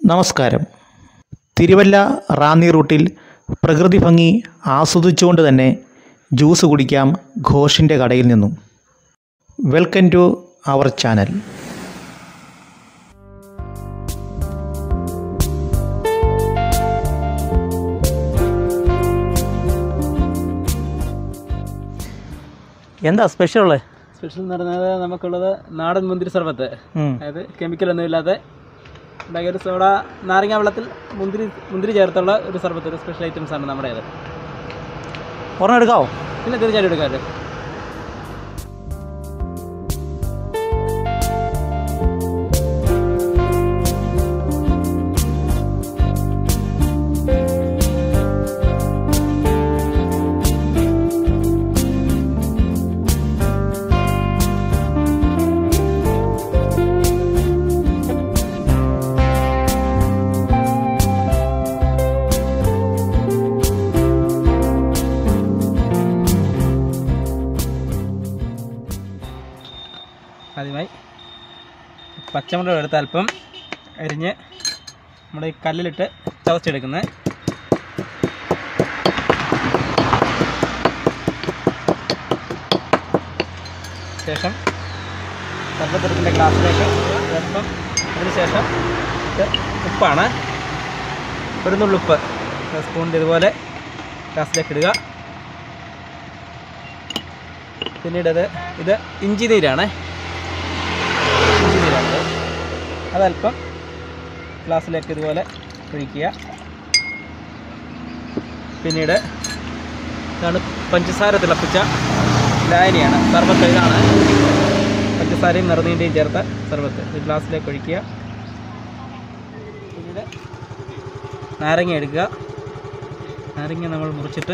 നമസ്കാരം. തിരുവല്ല റാന്നി റൂട്ടിൽ പ്രകൃതി ഭംഗി ആസ്വദിച്ചുകൊണ്ട് തന്നെ ജ്യൂസ് കുടിക്കാം ഘോഷിൻ്റെ കടയിൽ നിന്നും. Welcome to our channel. എന്താ സ്പെഷ്യൽ ഉള്ളത്? സ്പെഷ്യൽ എന്ന് പറഞ്ഞാൽ നമുക്കുള്ളത് നാടൻ മുന്തിരി സർബത്ത്, അതായത് കെമിക്കലൊന്നും ഇല്ലാതെ ഉണ്ടാക്കിയ ഒരു സോഡ നാരങ്ങ വെള്ളത്തിൽ മുന്തിരി ചേർത്തുള്ള ഒരു സർബത്ത്, ഒരു സ്പെഷ്യൽ ഐറ്റംസ് ആണ് നമ്മുടേത്. ഒരെണ്ണം എടുക്കാവോ? പിന്നെ തീർച്ചയായിട്ടും എടുക്കാമല്ലോ. ആദ്യമായി പച്ചമുളക് എടുത്ത് അല്പം അരിഞ്ഞ് നമ്മുടെ ഈ കല്ലിലിട്ട് ചതച്ചെടുക്കുന്നത്. ശേഷം സർബത്തിൻ്റെ ഗ്ലാസ്സിലേക്ക് അല്പം, അതിനുശേഷം ഉപ്പാണ്, ഒരു നുള്ളുപ്പ് സ്പൂണിൻ്റെ ഇതുപോലെ ഗ്ലാസ്സിലേക്ക് ഇടുക. പിന്നീട് ഇത് ഇഞ്ചി നീരാണ്, അതല്പം ഗ്ലാസ്സിലേക്ക് ഇതുപോലെ ഒഴിക്കുക. പിന്നീട് ഇതാണ് പഞ്ചസാര തിളപ്പിച്ച ലായനിയാണ്, സർബത്ത്. ഇതാണ് പഞ്ചസാരയും നിറനീൻ്റെയും ചേർത്ത സർബത്ത്. ഇത് ഗ്ലാസ്സിലേക്ക് ഒഴിക്കുക. പിന്നീട് നാരങ്ങ എടുക്കുക. നാരങ്ങ നമ്മൾ മുറിച്ചിട്ട്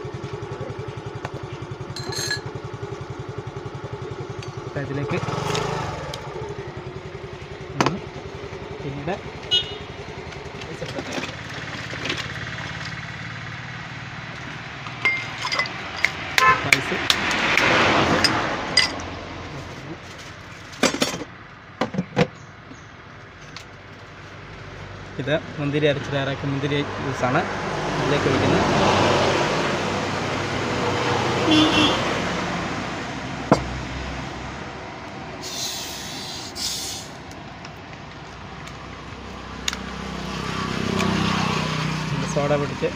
ഇതിലേക്ക്, പിന്നീട് ഇത് മുന്തിരി അരച്ച് തയ്യാറാക്കിയ മുന്തിരി ജ്യൂസാണ്, ഇതിലേക്ക് ഒഴിക്കുന്നത്. സോഡ പിടിച്ച്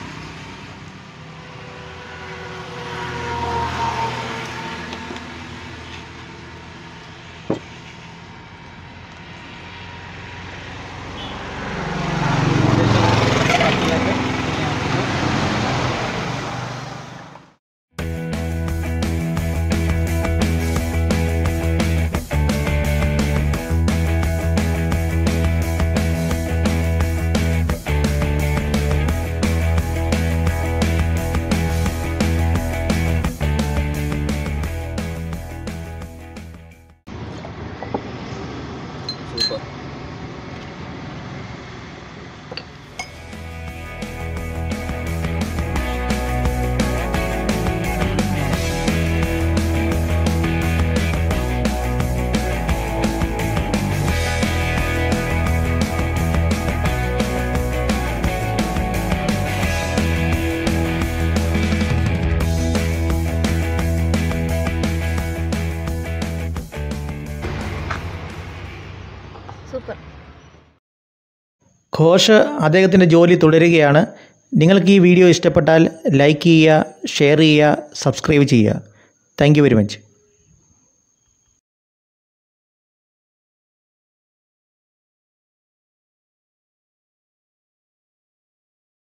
ഘോഷ് അദ്ദേഹത്തിൻ്റെ ജോലി തുടരുകയാണ്. നിങ്ങൾക്ക് ഈ വീഡിയോ ഇഷ്ടപ്പെട്ടാൽ ലൈക്ക് ചെയ്യുക, ഷെയർ ചെയ്യുക, സബ്സ്ക്രൈബ് ചെയ്യുക. Thank you very much.